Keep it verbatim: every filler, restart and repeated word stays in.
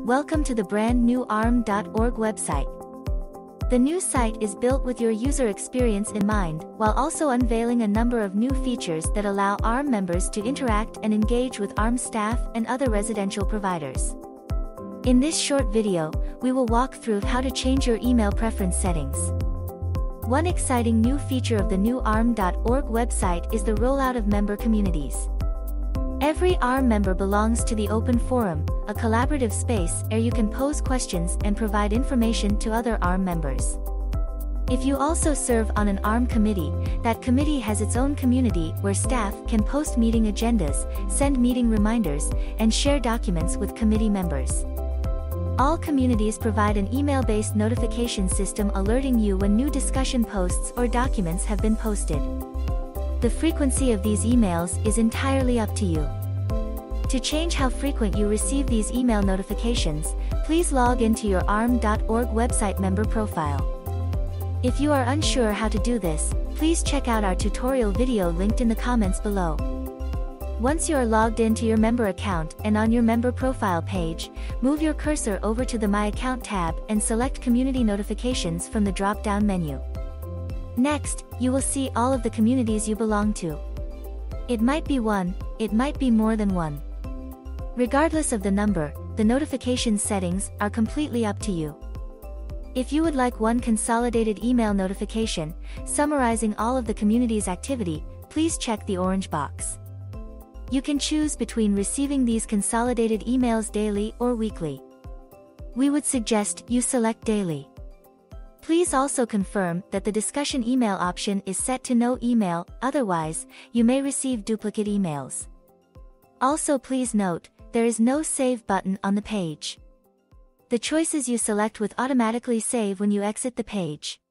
Welcome to the brand new arm dot org website. The new site is built with your user experience in mind, while also unveiling a number of new features that allow A R M members to interact and engage with A R M staff and other residential providers. In this short video, we will walk through how to change your email preference settings. One exciting new feature of the new arm dot org website is the rollout of member communities. Every A R M member belongs to the Open Forum, a collaborative space where you can pose questions and provide information to other A R M members. If you also serve on an A R M committee, that committee has its own community where staff can post meeting agendas, send meeting reminders, and share documents with committee members. All communities provide an email-based notification system alerting you when new discussion posts or documents have been posted. The frequency of these emails is entirely up to you. To change how frequent you receive these email notifications, please log into your arm dot org website member profile. If you are unsure how to do this, please check out our tutorial video linked in the comments below. Once you are logged into your member account and on your member profile page, move your cursor over to the My Account tab and select Community Notifications from the drop-down menu. Next, you will see all of the communities you belong to. It might be one, it might be more than one. Regardless of the number, the notification settings are completely up to you. If you would like one consolidated email notification, summarizing all of the community's activity, please check the orange box. You can choose between receiving these consolidated emails daily or weekly. We would suggest you select daily. Please also confirm that the discussion email option is set to no email, otherwise, you may receive duplicate emails. Also please note, there is no save button on the page. The choices you select will automatically save when you exit the page.